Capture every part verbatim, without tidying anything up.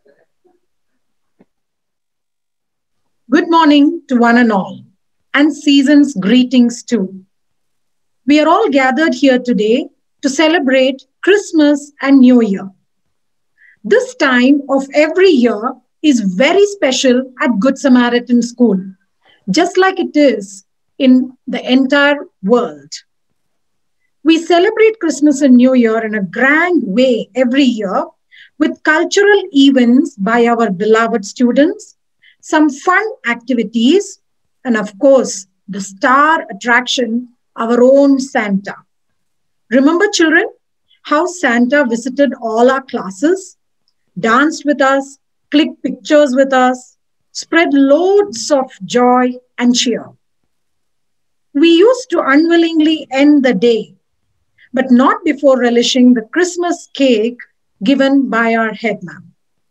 Good morning to one and all, and season's greetings too. We are all gathered here today to celebrate Christmas and New Year. This time of every year is very special at Good Samaritan School, just like it is in the entire world. We celebrate Christmas and New Year in a grand way every year with cultural events by our beloved students, some fun activities, and of course, the star attraction, our own Santa. Remember, children, how Santa visited all our classes, danced with us, clicked pictures with us, spread loads of joy and cheer. We used to unwillingly end the day, but not before relishing the Christmas cake given by our headman.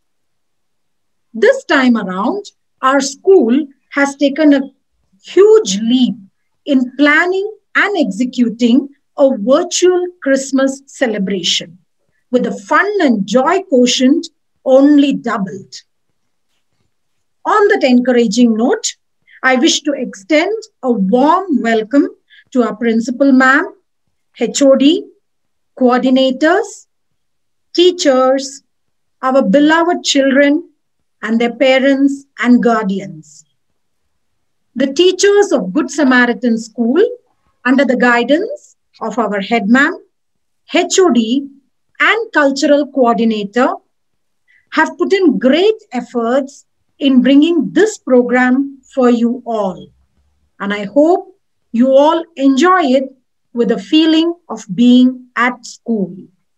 This time around, our school has taken a huge leap in planning and executing a virtual Christmas celebration with the fun and joy quotient only doubled. On that encouraging note, I wish to extend a warm welcome to our principal ma'am, H O D, coordinators, teachers, our beloved children, and their parents and guardians. The teachers of Good Samaritan School, under the guidance of our headman, H O D, and cultural coordinator, have put in great efforts in bringing this program for you all. And I hope you all enjoy it with a feeling of being at school.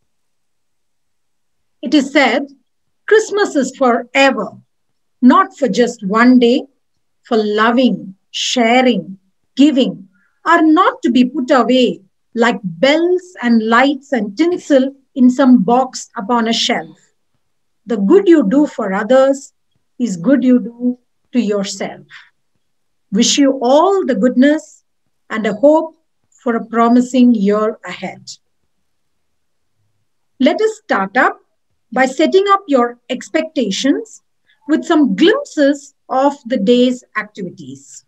It is said, Christmas is forever, not for just one day, for loving, sharing, giving are not to be put away like bells and lights and tinsel in some box upon a shelf. The good you do for others is good you do to yourself. Wish you all the goodness and a hope for a promising year ahead. Let us start up by setting up your expectations with some glimpses of the day's activities.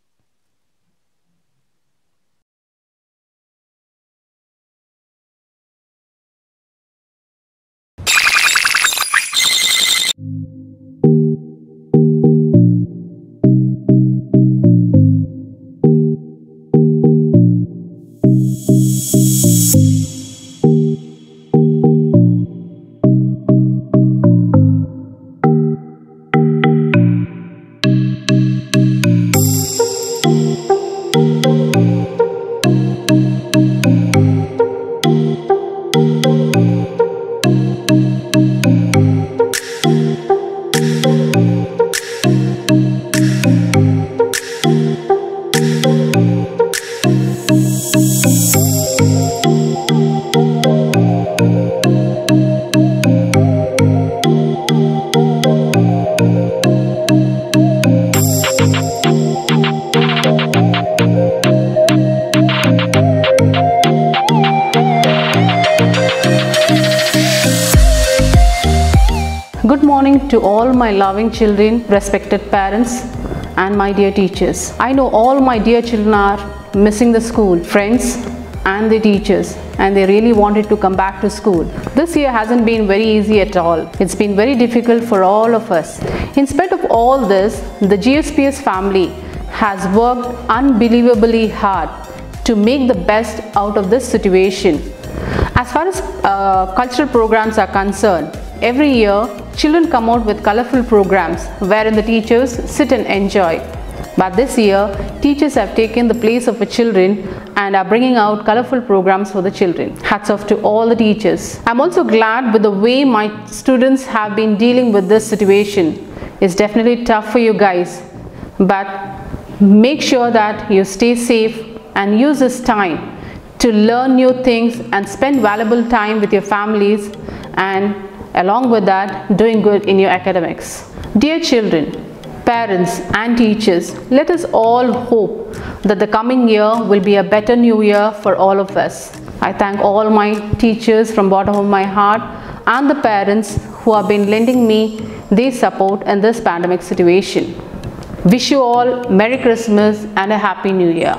Good morning to all my loving children, respected parents, and my dear teachers. I know all my dear children are missing the school, friends, and the teachers, and they really wanted to come back to school. This year hasn't been very easy at all. It's been very difficult for all of us. In spite of all this, the G S P S family has worked unbelievably hard to make the best out of this situation. As far as uh, cultural programs are concerned, every year children come out with colorful programs wherein the teachers sit and enjoy. But this year, teachers have taken the place of the children and are bringing out colorful programs for the children. Hats off to all the teachers. I'm also glad with the way my students have been dealing with this situation. It's definitely tough for you guys, but make sure that you stay safe and use this time to learn new things and spend valuable time with your families, and along with that, doing good in your academics. Dear children, parents and teachers, let us all hope that the coming year will be a better new year for all of us. I thank all my teachers from bottom of my heart and the parents who have been lending me their support in this pandemic situation. Wish you all Merry Christmas and a Happy New Year.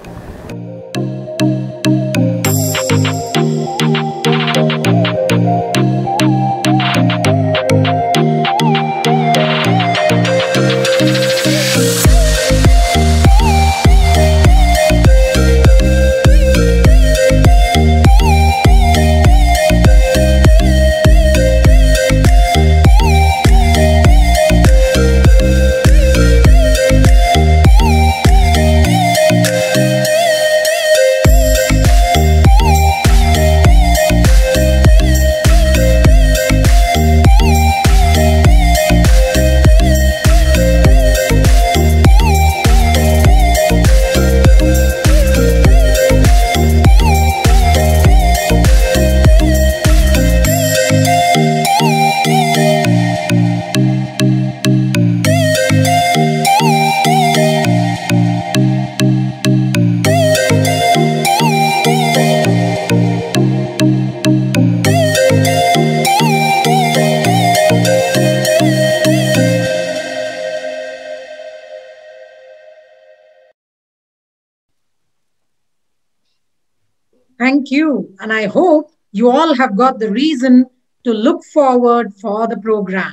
Thank you. And I hope you all have got the reason to look forward for the program.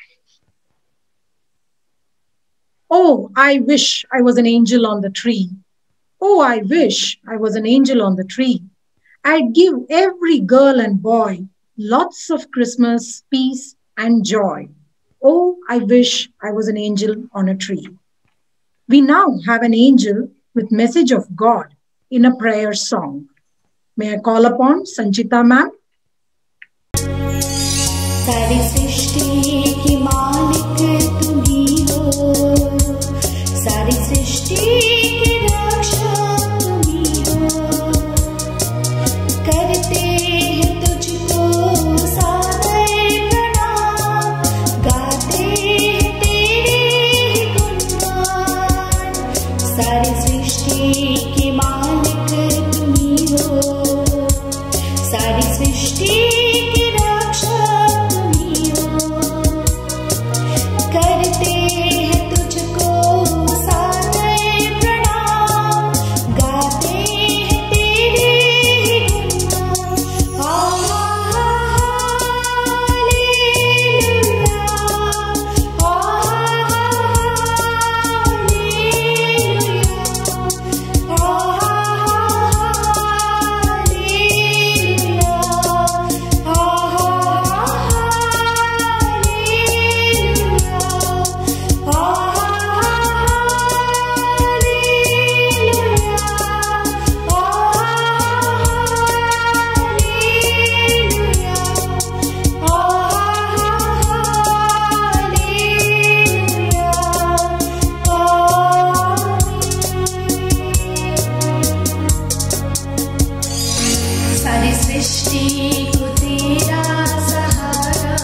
Oh, I wish I was an angel on the tree. Oh, I wish I was an angel on the tree. I'd give every girl and boy lots of Christmas peace and joy. Oh, I wish I was an angel on a tree. We now have an angel with message of God in a prayer song. May I call upon Sanchita ma'am? सारी सृष्टि की मालिक तुम ही हो, सारी सृष्टि की रक्षक तुम ही हो, करते हैं तुझको सादर प्रणाम, गाते हैं तेरे गुणगान, सारी सृष्टि की मालिक तुम ही हो, सारी सृष्टि की रक्षक तुम ही हो, करते हैं तुझको सादर प्रणाम, गाते हैं तेरे गुणगान। सारी सृष्टि को तेरा सहारा,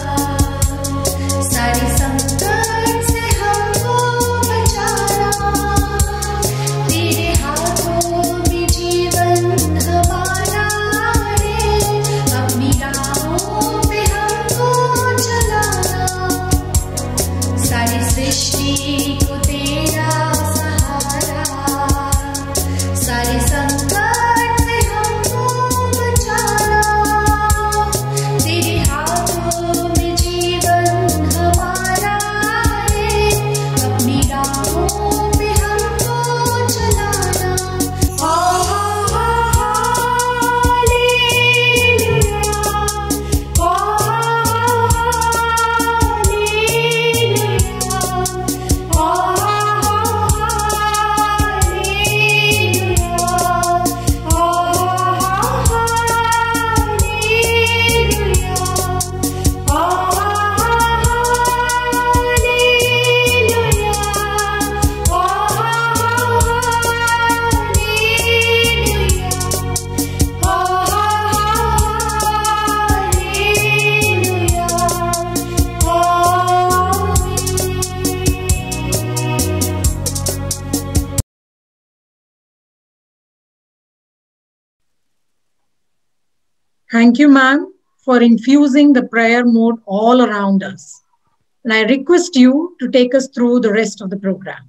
सारी संकट से हमको बचाना, तेरे हाथों में जीवन हमारा है, अपनी राहों पे हमको चलाना, सारी सृष्टि को तेरा सहारा, सारी संकट Thank you, ma'am, for infusing the prayer mode all around us. And I request you to take us through the rest of the program.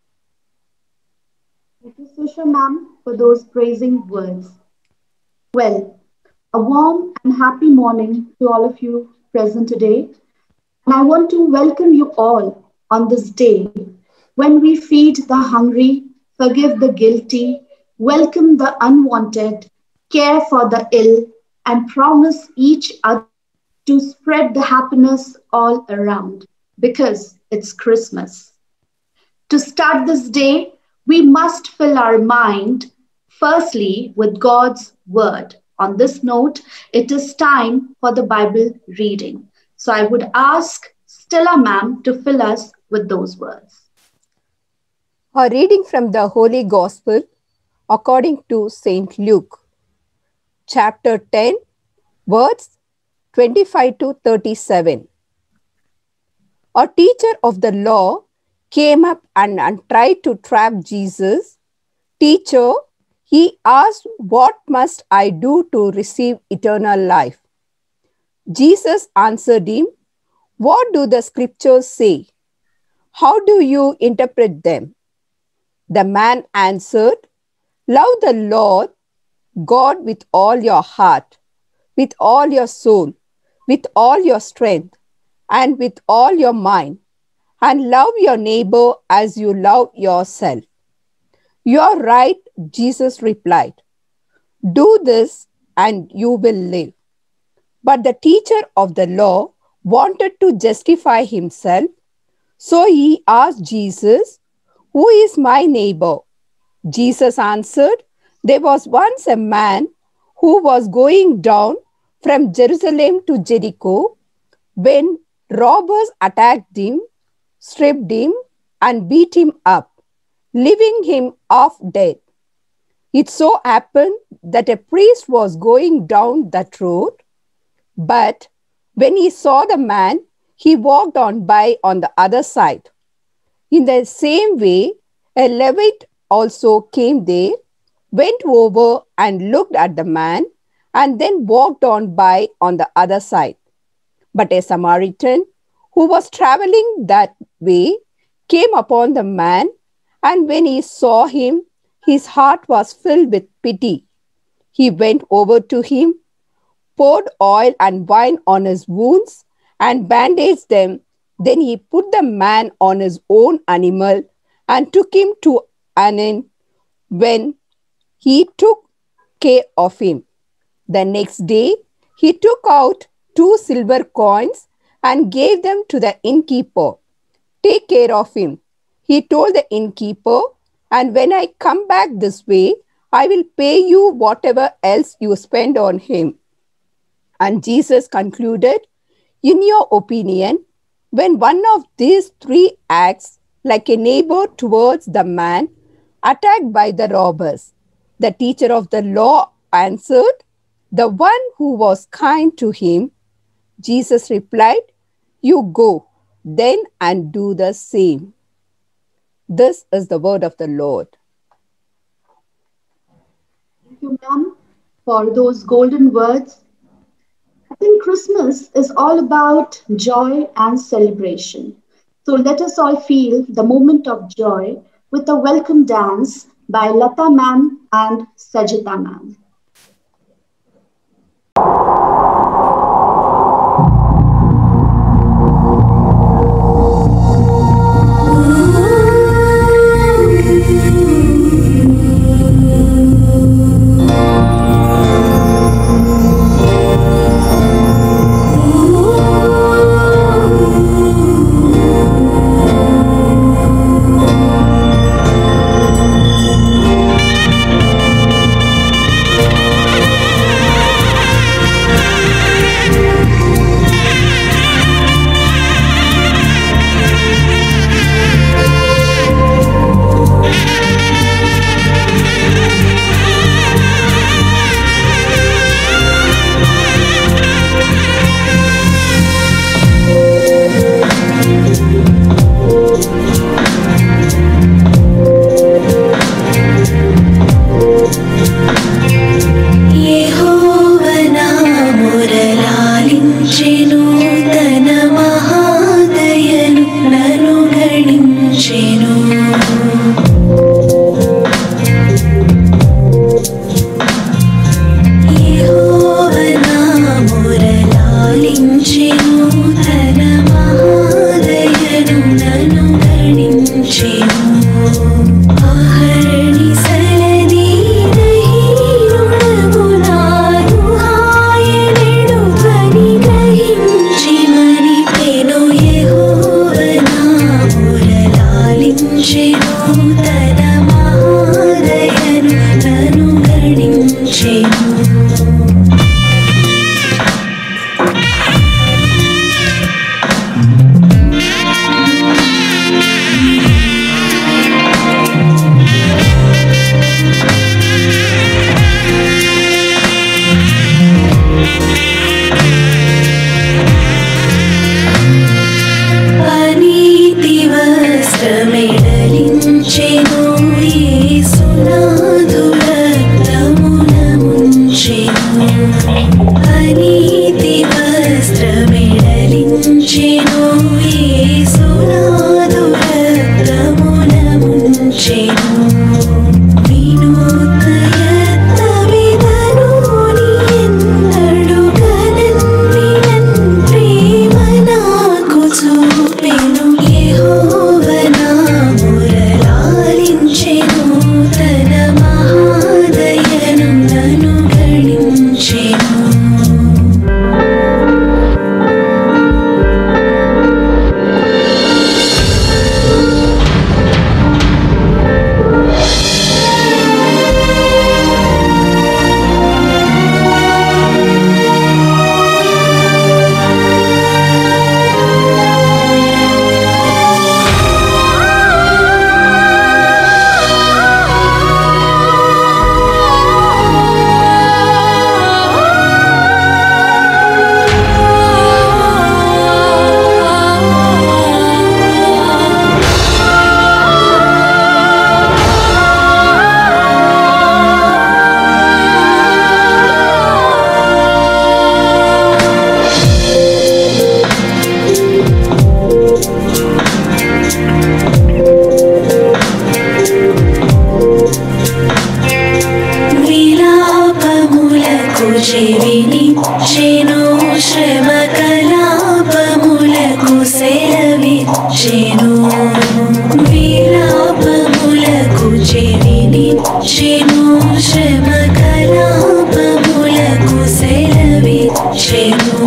Thank you, Susha ma'am, for those praising words. Well, a warm and happy morning to all of you present today. And I want to welcome you all on this day when we feed the hungry, forgive the guilty, welcome the unwanted, care for the ill, and promise each other to spread the happiness all around because it's Christmas. To start this day, we must fill our mind firstly with God's word. On this note, it is time for the Bible reading. So I would ask Stella ma'am to fill us with those words. A reading from the Holy Gospel according to Saint Luke, chapter ten, words twenty-five to thirty-seven. A teacher of the law came up and, and tried to trap Jesus. Teacher, he asked, what must I do to receive eternal life? Jesus answered him, what do the scriptures say? How do you interpret them? The man answered, love the Lord God with all your heart, with all your soul, with all your strength, and with all your mind, and love your neighbor as you love yourself. You are right, Jesus replied. Do this and you will live. But the teacher of the law wanted to justify himself, so he asked Jesus, who is my neighbor? Jesus answered, there was once a man who was going down from Jerusalem to Jericho when robbers attacked him, stripped him, and beat him up, leaving him half dead. It so happened that a priest was going down that road, but when he saw the man, he walked on by on the other side. In the same way, a Levite also came there, went over and looked at the man, and then walked on by on the other side. But a Samaritan who was traveling that way came upon the man, and when he saw him, his heart was filled with pity. He went over to him, poured oil and wine on his wounds, and bandaged them. Then he put the man on his own animal and took him to an inn. When he took care of him, the next day he took out two silver coins and gave them to the innkeeper. Take care of him, he told the innkeeper, and when I come back this way, I will pay you whatever else you spend on him. And Jesus concluded, in your opinion, when one of these three acts like a neighbor towards the man attacked by the robbers, the teacher of the law answered, the one who was kind to him. Jesus replied, you go then and do the same. This is the word of the Lord. Thank you, ma'am, for those golden words. I think Christmas is all about joy and celebration. So let us all feel the moment of joy with a welcome dance by Lata ma'am and Sajita ma'am. Thank ముంచెను యేసునాథు రక్తమున ముంచెను వినూత్న యత్న విధనుని ఎందడు కలన్ వినన్ ప్రేమ నాకు చూపెను యెహోవ నా మురలాలించెను తన మహాదయను నన్ను గణించెను విలాపములకు చెవినిచ్చెను శ్రమ కలాపములకు సెలవిచ్చెను విలాపములకు చెవినిచ్చెను శ్రమ కలాపములకు సెలవిచ్చెను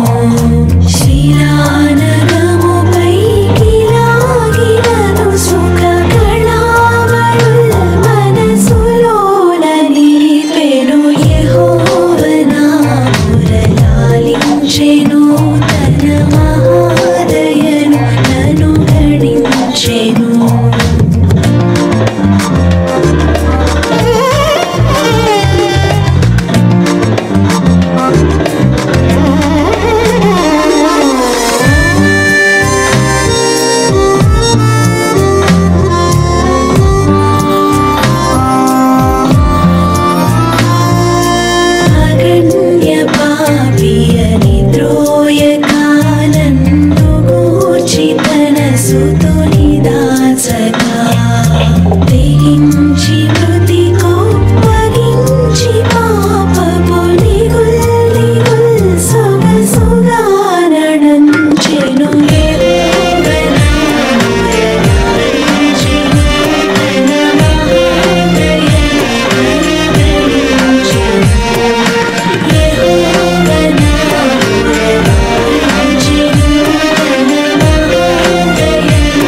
శిలానగముపైకి లాగినను సుఖ కళావళుల్ మనసులోన నిలిపెను యెహోవ నా మురలాలించెను తన మహాదయను నన్ను గణించెను అగణ్య పాపియని ద్రోయకానన్ను గూర్చి తన సుతుని దాచగా తెగించి మృతి కోప్పగించి పాపపు నిగుల్లిగుల్ సొగసుగా నడంచెను యెహోవ నా మురలాలించెను తన మహాదయను గణించెను యెహోవ నా మురలాలించెను తన మహాదయను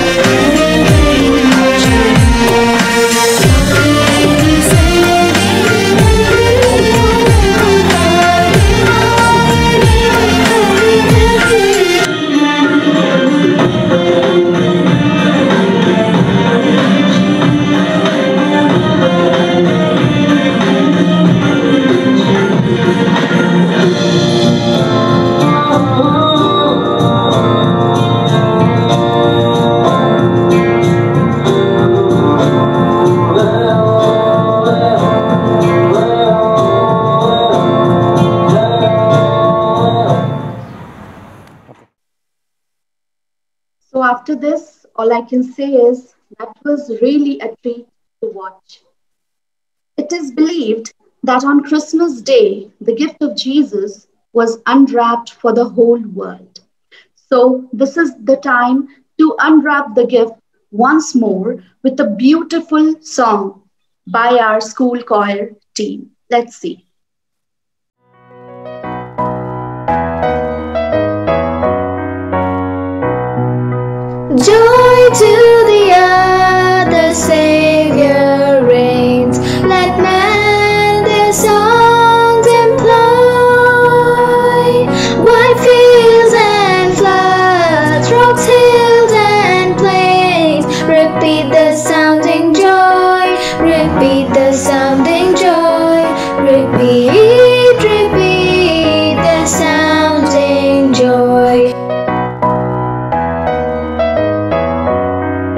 So after this, all I can say is that was really a treat to watch. It is believed that on Christmas Day, the gift of Jesus was unwrapped for the whole world. So this is the time to unwrap the gift once more with a beautiful song by our school choir team. Let's see. Joy to the earth, the Savior reigns. Let men their songs employ. Wide fields and floods, rocks, hills and plains. Repeat the sounding joy. Repeat the sounding joy. Repeat, repeat the sounding joy.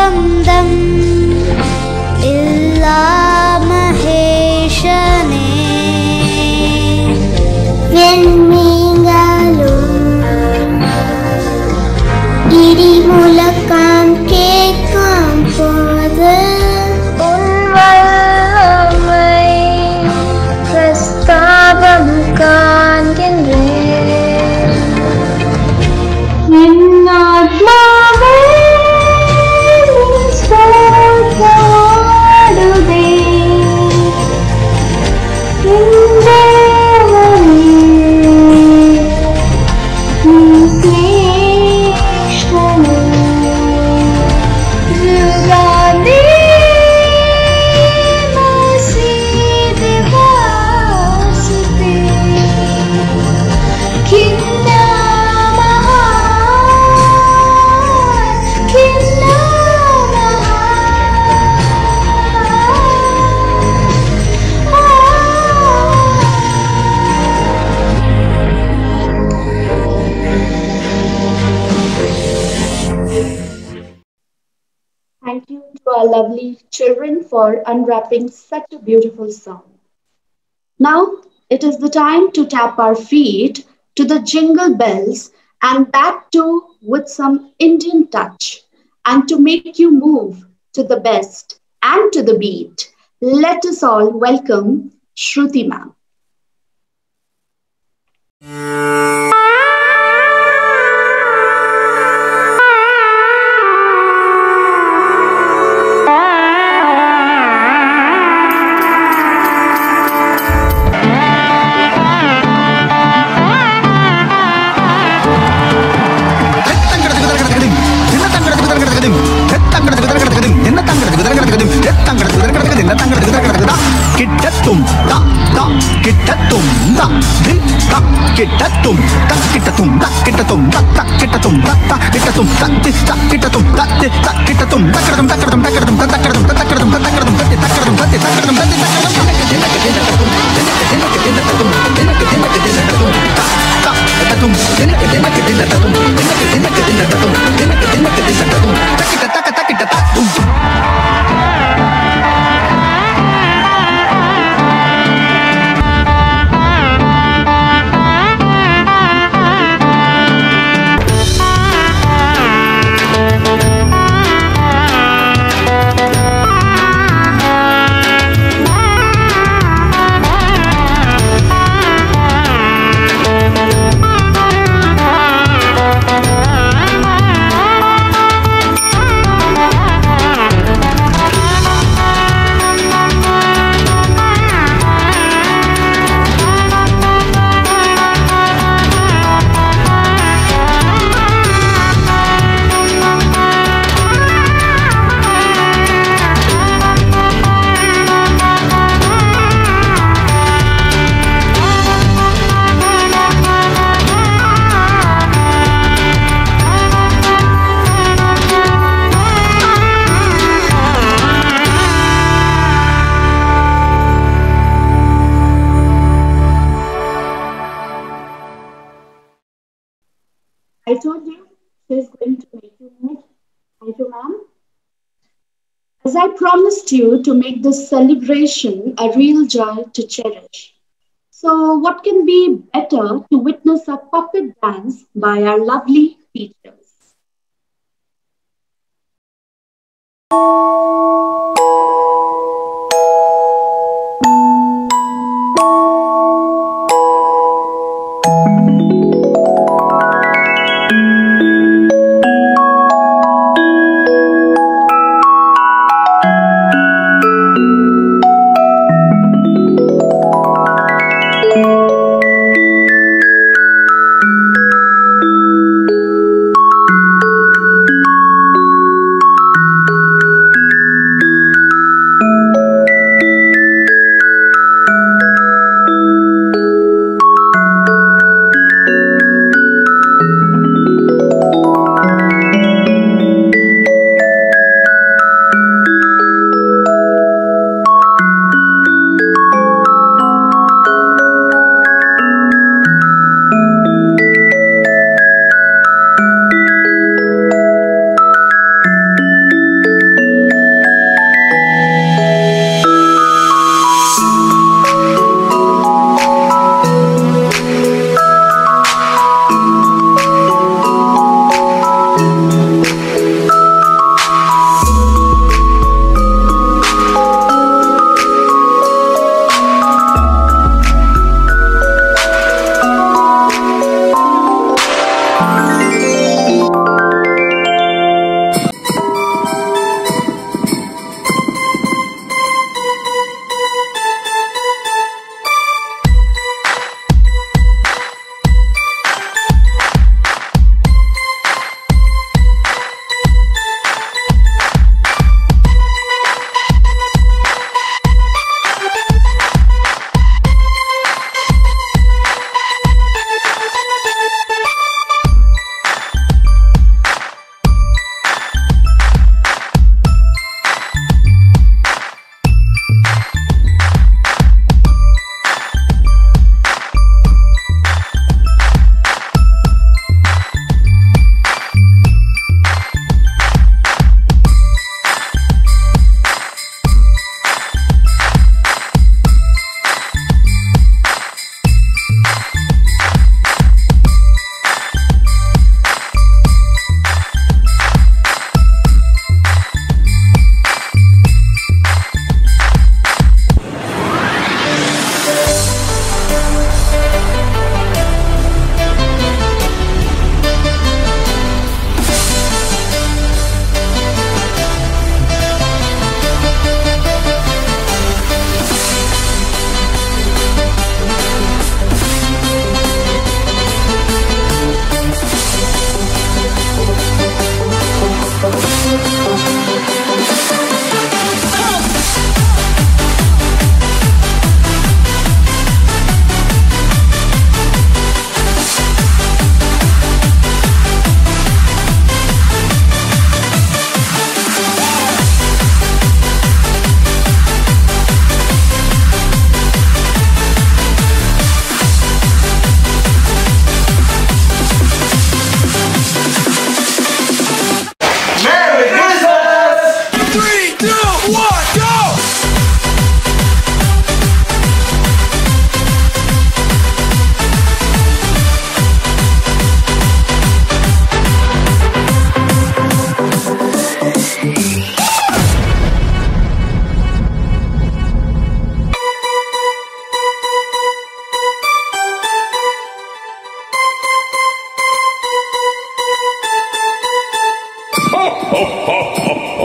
സ്വന്തം എല്ലാ മഹേശനേ വെൺമീൻകളും ഇടിമുഴക്കം കേൾക്കും போது உன்வல்லமை பிரஸ்தாபம் காண்கின்றேன் என் ஆத்மாவே ஸ்தோத்திரமாடுதே என் தேவனே நீ சிரேஷ்டனே யுகாதி மசீதி வாசுதே கின்னா மஹான் கின்னா Thank you to our lovely children for unwrapping such a beautiful song. Now it is the time to tap our feet to the jingle bells, and that too with some Indian touch, and to make you move to the best and to the beat. Let us all welcome Shruti ma'am. கிட்டத்தும் தா தா கிட்டத்தும் தா தி தா கிட்டத்தும் தா கிட்டத்தும் தா கிட்டத்தும் தா தா கிட்டத்தும் தா தா கிட்டத்தும் தா தி தா கிட்டத்தும் தா தி தா கிட்டத்தும் தக்கடதும் தக்கடதும் தக்கடதும் தக்கடதும் தக்கடதும் தக்கடதும் தத்தி தக்கடதும் தத்தி தக்கடதும் தத்தி தக்கடதும் I told you she's going to make you move. Thank you, ma'am. As I promised you to make this celebration a real joy to cherish. So what can be better to witness a puppet dance by our lovely teachers?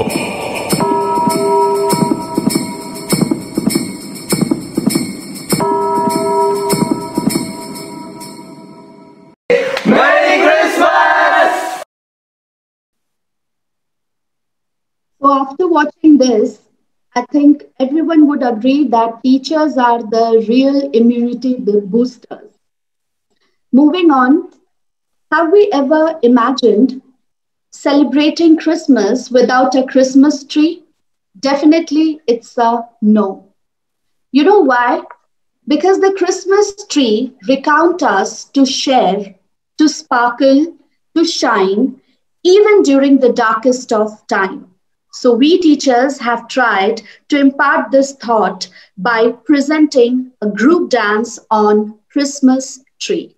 So after watching this, I think everyone would agree that teachers are the real immunity boosters. Moving on, have we ever imagined celebrating Christmas without a Christmas tree? Definitely it's a no. You know why? Because the Christmas tree recounts us to share, to sparkle, to shine, even during the darkest of time. So we teachers have tried to impart this thought by presenting a group dance on Christmas tree.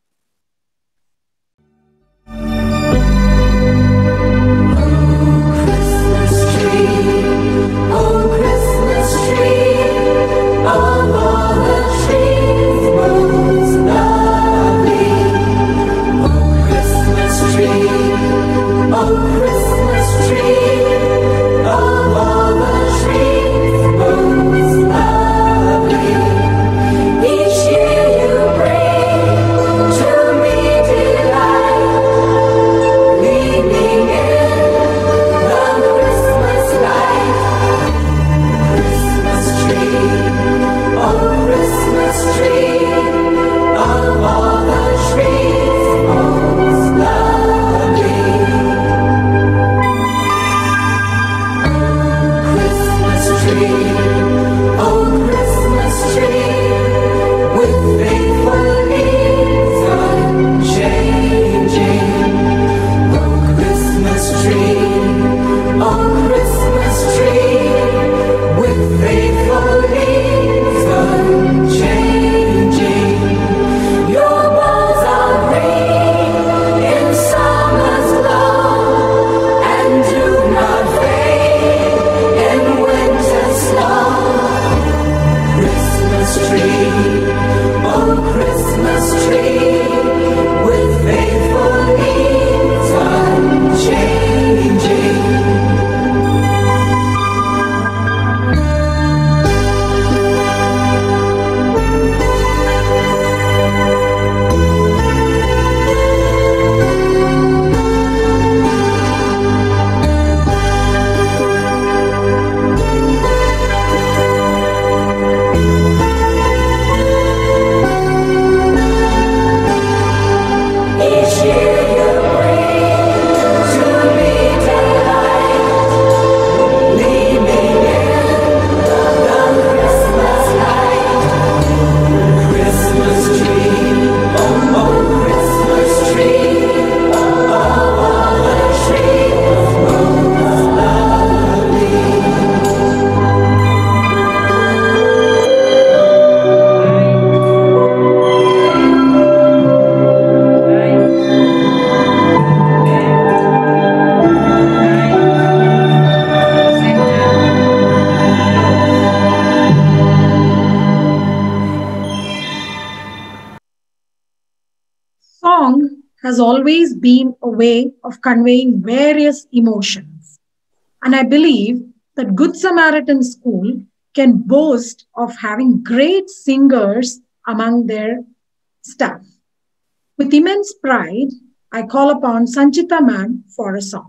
Song has always been a way of conveying various emotions. And I believe that Good Samaritan School can boast of having great singers among their staff. With immense pride, I call upon Sanchita ma'am for a song.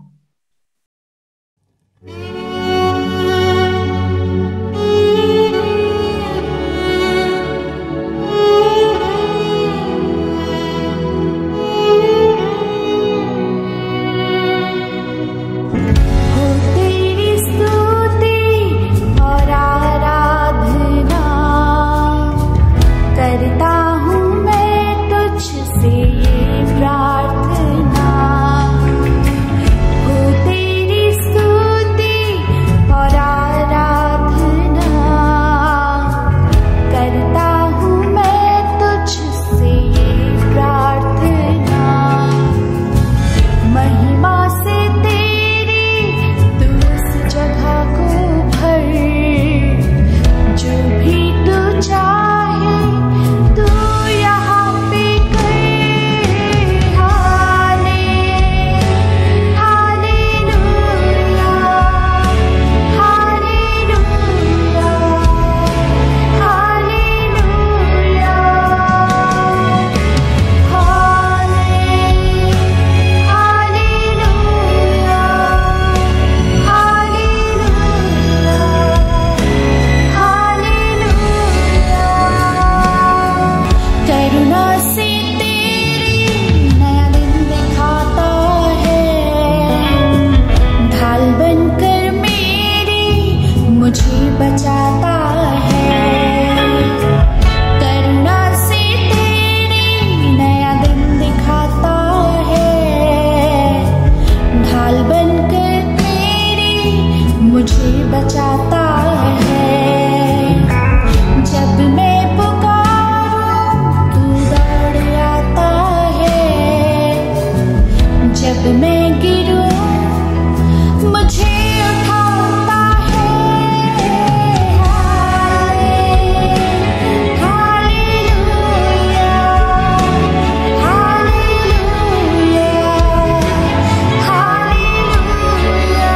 प्रार्थना बचाता है। करुणा से तेरी नया दिन दिखाता है। ढाल बनकर तेरी मुझे बचाता है। जब मैं पुकारूं तू दौड़ आता है। जब मैं गिरूं मुझे उठाता है। हालेलुया, हालेलुया, हालेलुया, हालेलुया,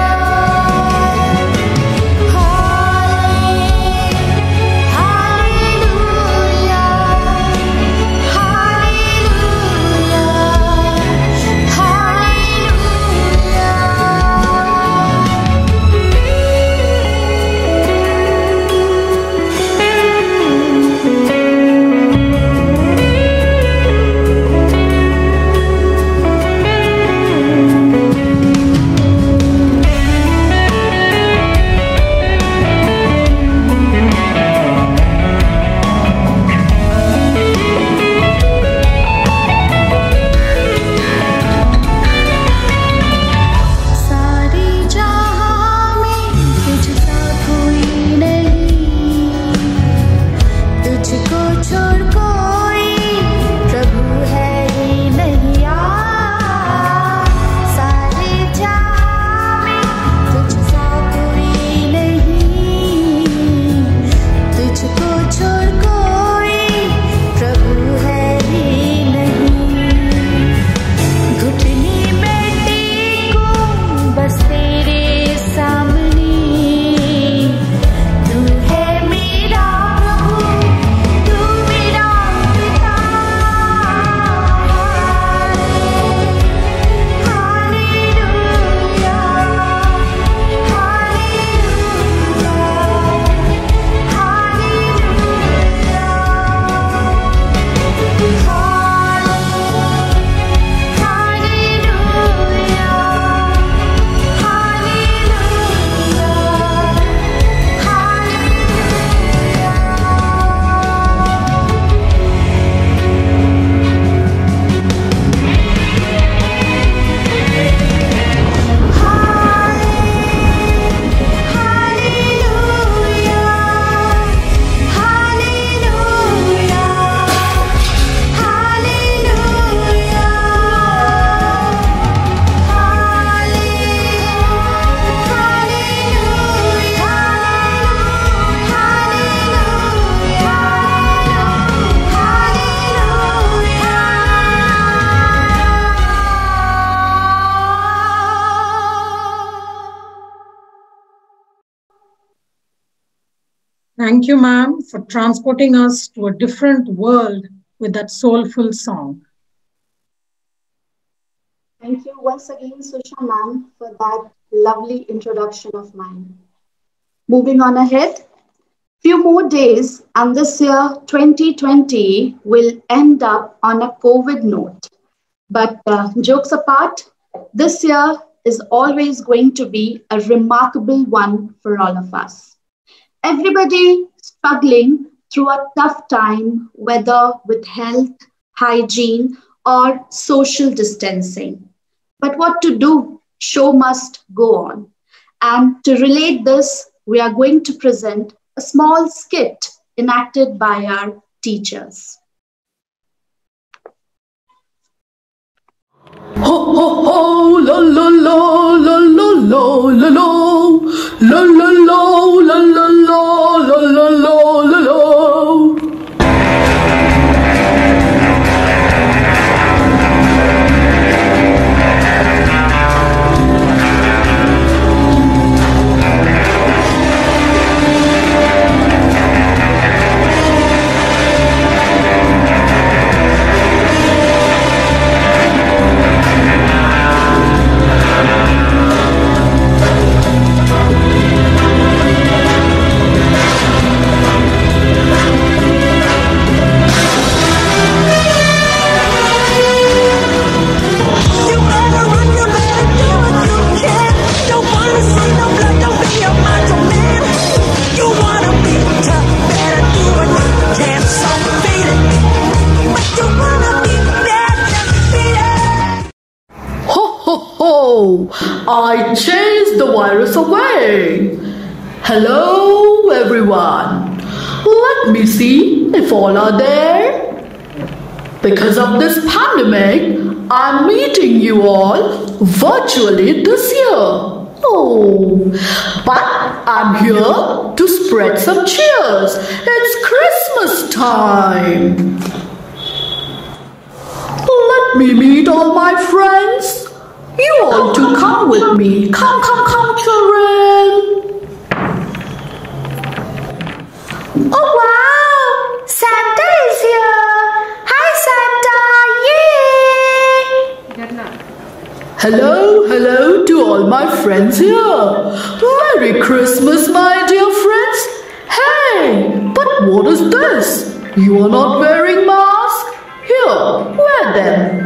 सारे जहां में तुझसा कोई नहीं। तुझको छोड़ कोई प्रभु है ही नहीं। सारे जहां में तुझसा कोई नहीं। तुझको छोड़ कोई प्रभु है ही नहीं। घुटने में टेको बस तेरे सामने। तू है मेरा प्रभु, तू मेरा पिता। Hallelujah, hallelujah, Thank you, ma'am, for transporting us to a different world with that soulful song. Thank you once again, Susha ma'am, for that lovely introduction of mine. Moving on ahead, few more days, and this year, twenty twenty, will end up on a COVID note. But uh, jokes apart, this year is always going to be a remarkable one for all of us. Everybody struggling through a tough time, whether with health, hygiene, or social distancing. But what to do? Show must go on. And to relate this, we are going to present a small skit enacted by our teachers. Ho ho ho, la la la la la la la la la la la la la la la la la la. Hallelujah, I chased the virus away. Hello, everyone. Let me see if all are there. Because of this pandemic, I'm meeting you all virtually this year. Oh, but I'm here to spread some cheers. It's Christmas time. Let me meet all my friends. You all to come with me. Come, come, come, children. Oh wow! Santa is here! Hi Santa! Yay! Hello, hello to all my friends here. Merry Christmas, my dear friends. Hey, but what is this? You are not wearing masks? Here, wear them.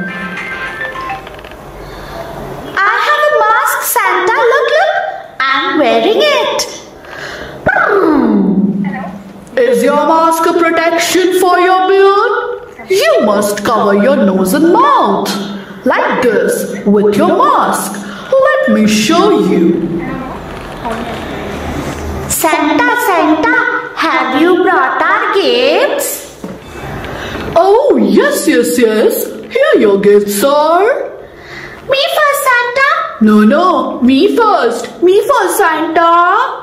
I have a mask, Santa. Look, look! I'm wearing it. Hmm. Is your mask a protection for your beard? You must cover your nose and mouth. Like this, with your mask. Let me show you. Santa, Santa, have you brought our gifts? Oh, yes, yes, yes. Here your gifts are. Me first, Santa. No, no, me first. Me first, Santa.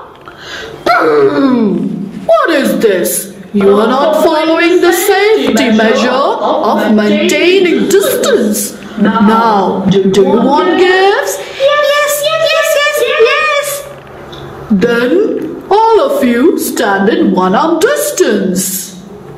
Hmm. What is this? You are not following the safety measure of maintaining distance. Now, do you want gifts? Yes, yes, yes, yes, yes. Then, all of you stand in one arm distance.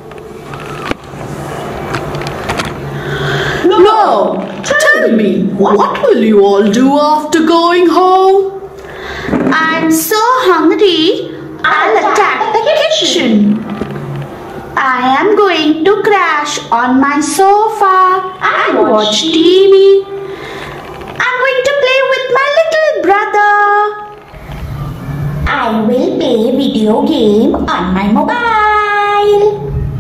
Now, tell me, what will you all do after going home? I'm so hungry, I'll attack the kitchen. I am going to crash on my sofa and watch T V. I'm going to play with my little brother. I will play video game on my mobile.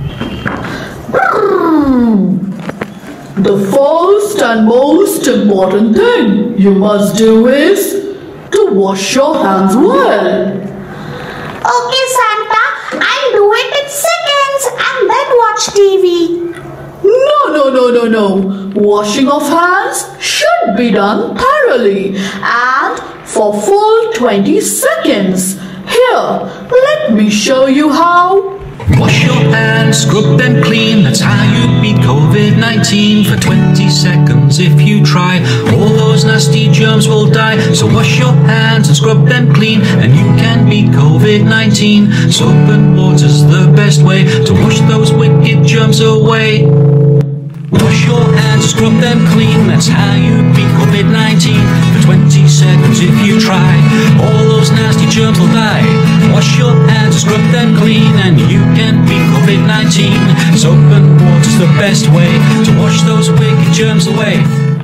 The first and most important thing you must do is to wash your hands well. Okay, Santa, I'll do it in seconds and then watch T V. No, no, no, no, no. Washing of hands should be done thoroughly and for full twenty seconds. Here, let me show you how. Wash your hands, scrub them clean, that's how you beat COVID nineteen. For twenty seconds if you try, all those nasty germs will die. So wash your hands and scrub them clean, and you can beat COVID nineteen. Soap and water's the best way to wash those wicked germs away. Wash your hands and scrub them clean, that's how you beat COVID nineteen. For twenty seconds if you try, all those nasty germs will die. Wash your hands and scrub them clean, and you can beat COVID nineteen. Soap and water's the best way to wash those wicked germs away.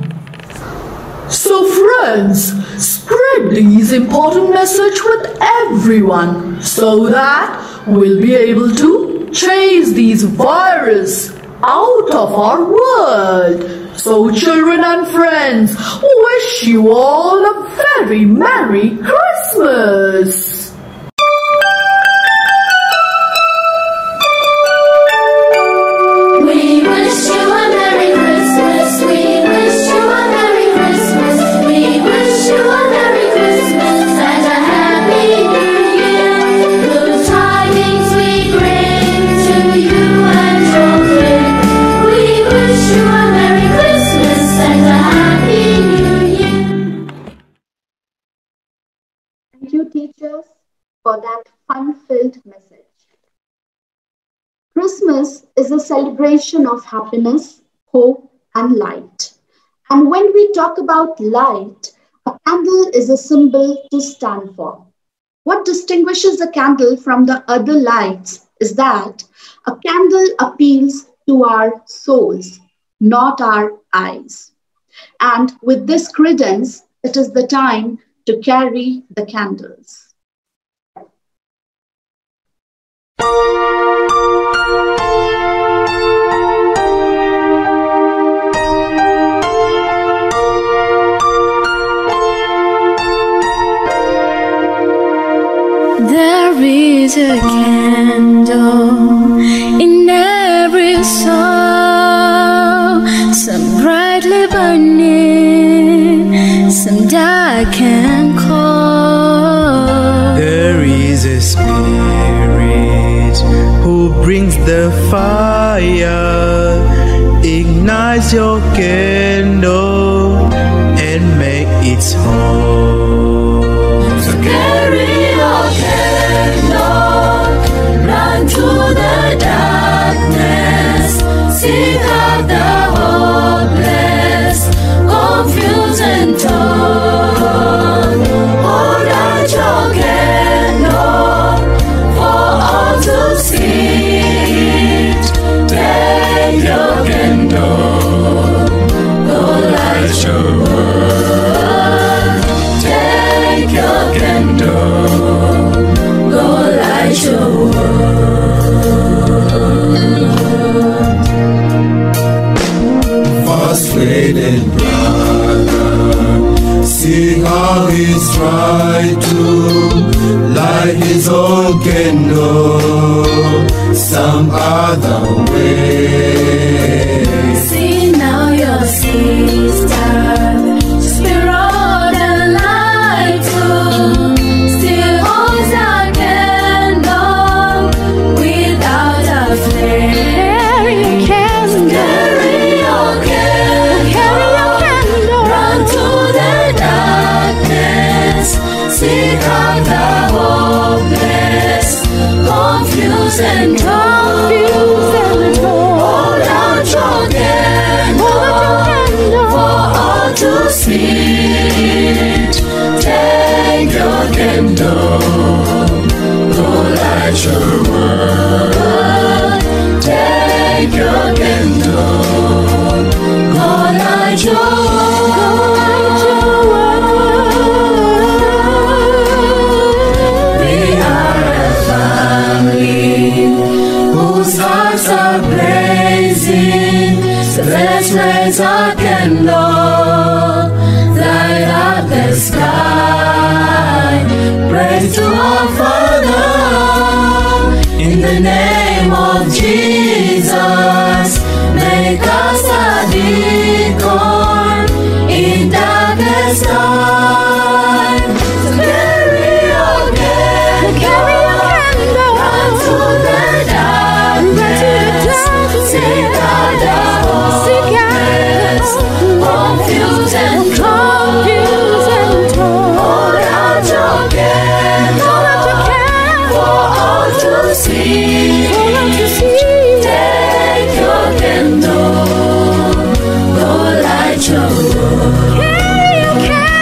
So friends, spread these important message with everyone so that we'll be able to chase these virus out of our world. So children and friends, wish you all a very Merry Christmas. We wish you a Merry Christmas. We wish you a Merry Christmas. We wish you a Merry Christmas and a Happy New Year. Good tidings we bring to you and your kin. We wish you a Merry Christmas and a Happy New Year. Thank you, teachers, for that fun-filled message. Christmas is a celebration of happiness, hope, and light. And when we talk about light, a candle is a symbol to stand for. What distinguishes a candle from the other lights is that a candle appeals to our souls, not our eyes. And with this credence, it is the time to carry the candles. There is a candle in every soul, some brightly burning, some dark and cold. There is a spirit who brings the fire, ignites your candle and make it whole. So carry your candle, run to the darkness, seek out the hopeless, confused and torn. Hold out your candle for all to see. Take your candle, go light your world. Take your candle, go light your world. Frustrated brother, see how he's tried to light his own candle some other way. See now your sister, spirit and light too, still holds a candle without a flame. Carry your candle, carry your candle, carry your candle. Run to the darkness, seek out the hopeless, confused and torn. Hold out your candle for all to see. Take your candle, go light your world. Take your candle, go light your world. We are a family whose hearts are blazing, so let's raise our candle, light up the sky. Praise to our Father, in the name of Jesus. Make us a beacon in darkest time. So carry your candle, carry your candle, run to the darkness, seek out the hopeless, confused and torn. Hold out your candle for all to see. Take your candle, go light your world. Carry your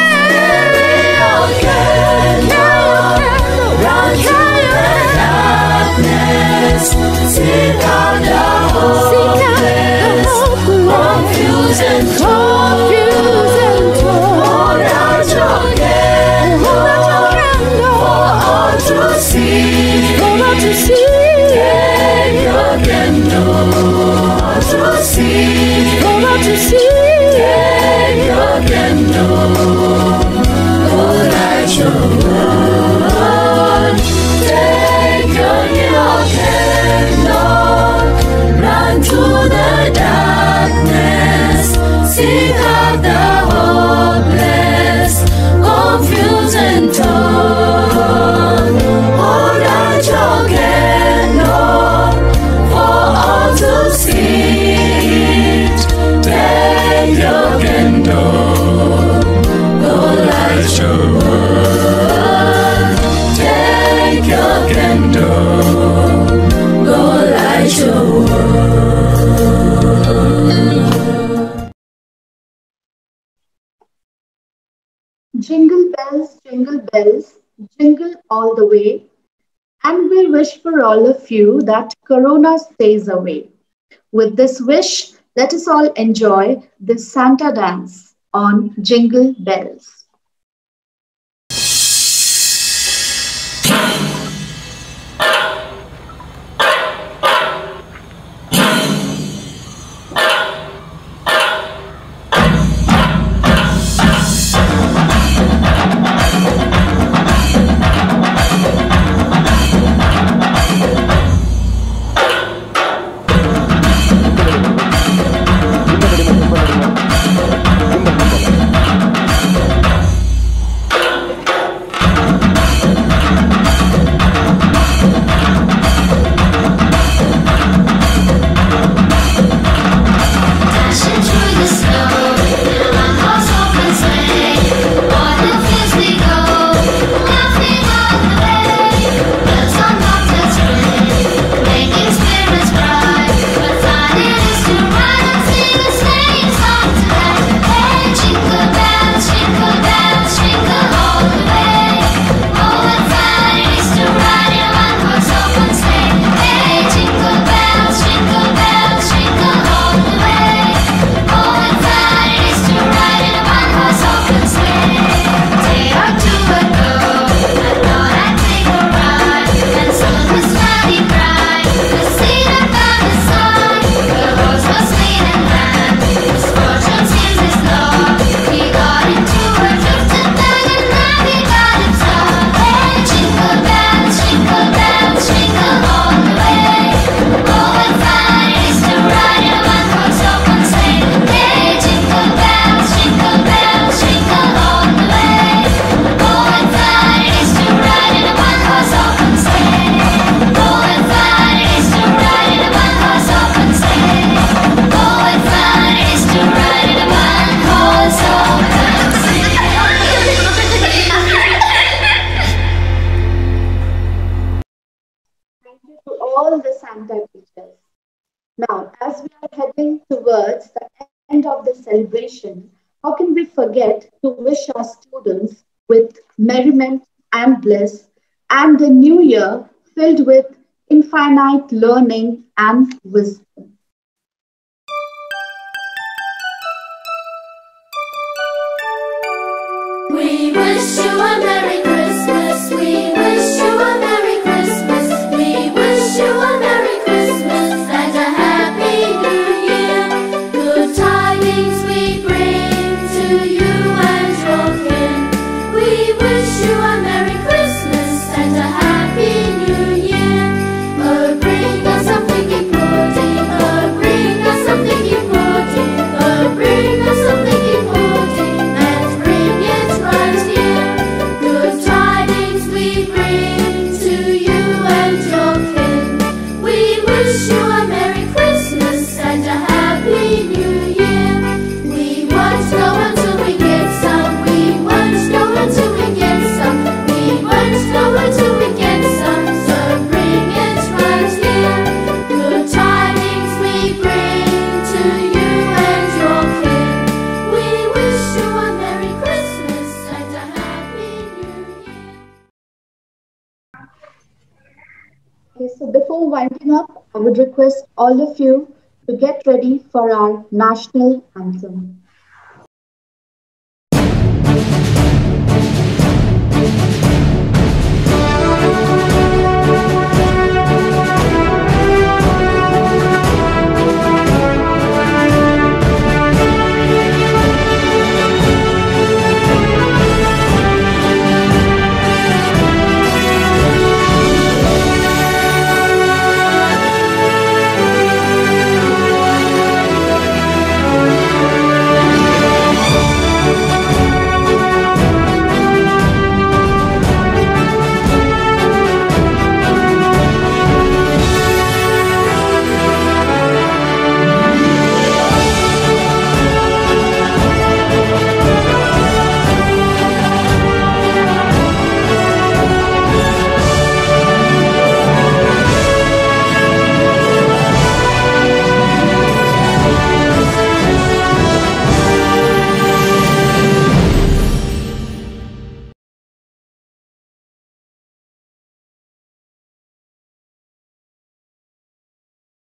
candle, run to the darkness, seek out the hopeless, confused and torn. Hold out your candle for all to see. Take your candle to see. Take your candle, go light your world. Take your candle, run to the darkness, seek out the hopeless, confused and torn. Hold out your candle for all to see. Take your candle, go light your world. Take your candle, go light your world. Jingle bells, jingle bells, jingle all the way. And we wish for all of you that Corona stays away. With this wish, let us all enjoy this Santa dance on Jingle Bells. Santa teachers. Now, as we are heading towards the end of the celebration, how can we forget to wish our students with merriment and bliss and the new year filled with infinite learning and wisdom? We wish you a Merry Christmas. We wish you a Merry Christmas. We wish you a Merry Christmas and a Happy New Year. Good tidings we bring to you and your kin. We wish you a Merry Christmas and a Happy New Year. Oh, bring us some thinking pudding. Oh, bring us some thinking pudding. Oh, bring us some thinking pudding and bring it right here. Good tidings we bring to you and your kin. We wish you a Merry Christmas and a Happy New Year. We won't go until we get some. We won't go until we get some. We won't go until we get some. So bring it right here. Good tidings we bring to you and your kin. We wish you a Merry Christmas and a Happy New Year. Okay, so before winding up, I would request all of you to get ready for our national anthem.